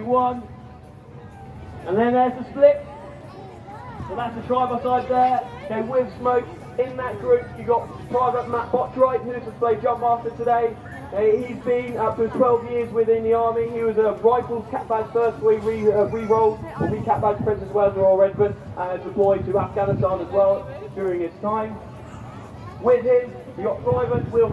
1. And then there's the split. So that's the side-by-side there. Okay, with smoke. In that group, you've got Private Matt Bottright, who's the display jump master today. He's been up to 12 years within the army. He was a rifles cap badge first, we re-rolled, or re-cap badge Princess Wales Royal Regiment, deployed to Afghanistan as well during his time. With him, you've got Private Will.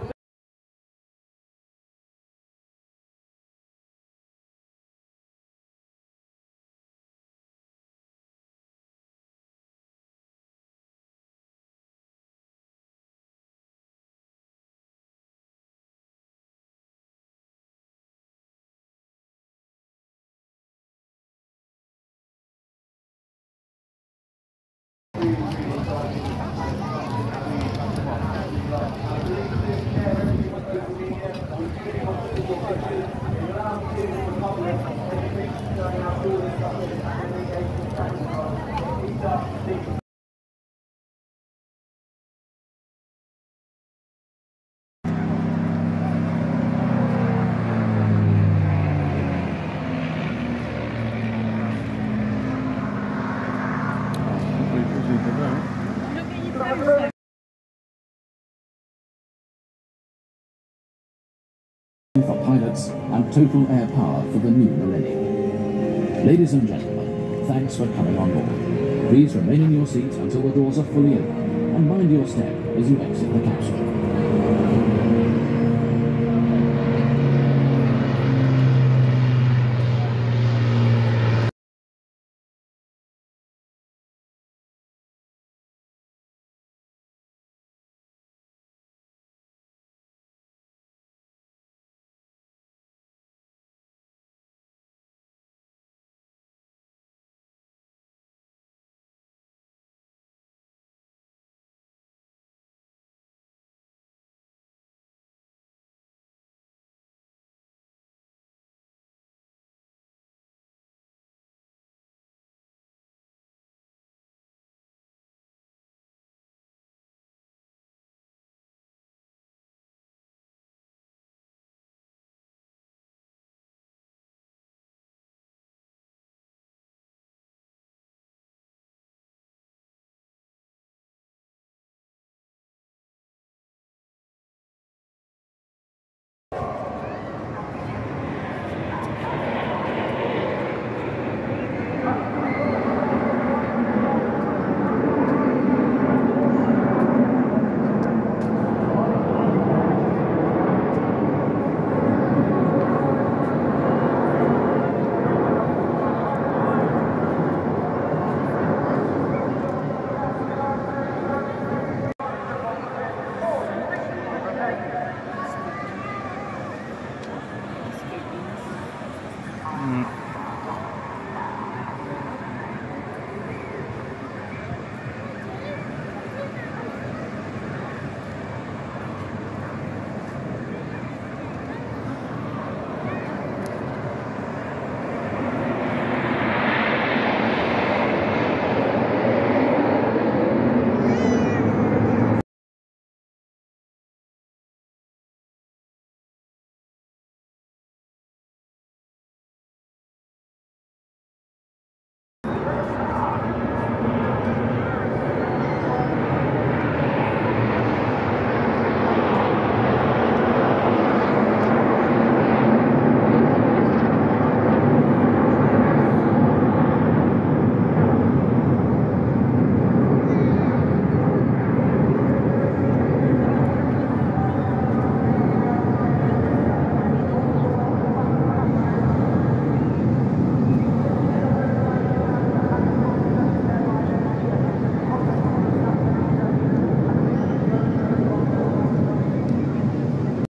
For pilots and total air power for the new millennium. Ladies and gentlemen, thanks for coming on board. Please remain in your seats until the doors are fully open and mind your step as you exit the capsule.